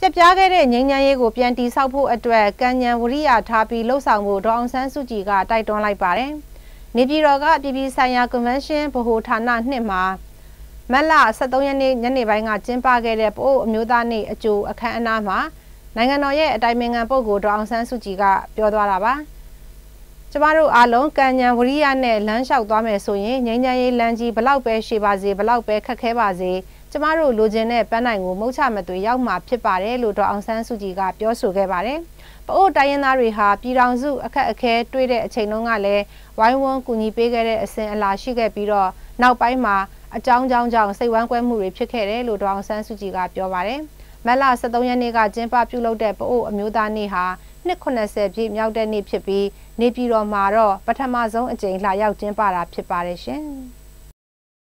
ပြပြခဲ့တဲ့ငြိမ်းချမ်းရေးကိုပြန်တီဆောက်ဖို့အတွက်ကံဉဏ်ဝရိယထားပြီးလှုပ်ဆောင်ဖို့ဒေါအောင်ဆန်းစုကြည်ကတိုက်တွန်းလိုက်ပါတယ်။နေပြည်တော်ကပြည်ပြည်ဆိုင်ရာကွန်ဗင်းရှင်းဗဟိုဌာန2မှာမတ်လ23ရက်နေ့ညနေပိုင်းကကျင်းပခဲ့တဲ့ပအို့အမျိုးသားနေ့အကြိုအခမ်းအနားမှာနိုင်ငံတော်ရဲ့အတိုင်ပင်ခံပုဂ္ဂိုလ်ဒေါအောင်ဆန်းစုကြည်ကပြောသွားတာပါ။ကျမတို့အားလုံးကံဉဏ်ဝရိယနဲ့လမ်းလျှောက်သွားမယ်ဆိုရင်ငြိမ်းချမ်းရေးလမ်းကြီးဘလောက်ပဲရှည်ပါစေဘလောက်ပဲခက်ခဲပါစေကျမတို့လိုချင်တဲ့ပန်းနိုင်ကိုမုတ်ချမသွေရောက်မှာဖြစ်ပါတယ်လို့ဒေါအောင်ဆန်းစုကြည်ကပြောဆိုခဲ့ပါတယ်။ပအို့တိုင်းရင်းသားတွေဟာပြည်ထောင်စုအခက်အခဲတွေ့တဲ့အချိန်တုန်းကလည်းဝိုင်းဝန်းကူညီပေးခဲ့တဲ့အစဉ်အလာရှိခဲ့ပြီးတော့နောက်ပိုင်းမှာအကြောင်းကြောင့်စိတ်ဝမ်းကွဲမှုတွေဖြစ်ခဲ့တယ်လို့ဒေါအောင်ဆန်းစုကြည်ကပြောပါတယ်။မတ်လ23ရက်နေ့ကကျင်းပပြုလုပ်တဲ့ပအို့အမျိုးသားနေ့ဟာနှစ်80ပြည့်မြောက်တဲ့နေ့ဖြစ်ပြီးနေပြည်တော်မှာတော့ပထမဆုံးအကြိမ်လာရောက်ကျင်းပတာဖြစ်ပါတယ်ရှင်။